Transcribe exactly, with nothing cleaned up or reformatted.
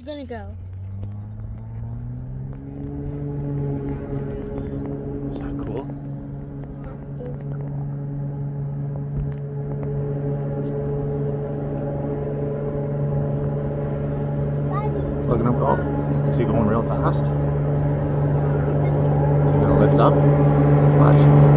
gonna go. Is that cool? Looking up, oh, is he going real fast? Is he gonna lift up? Watch.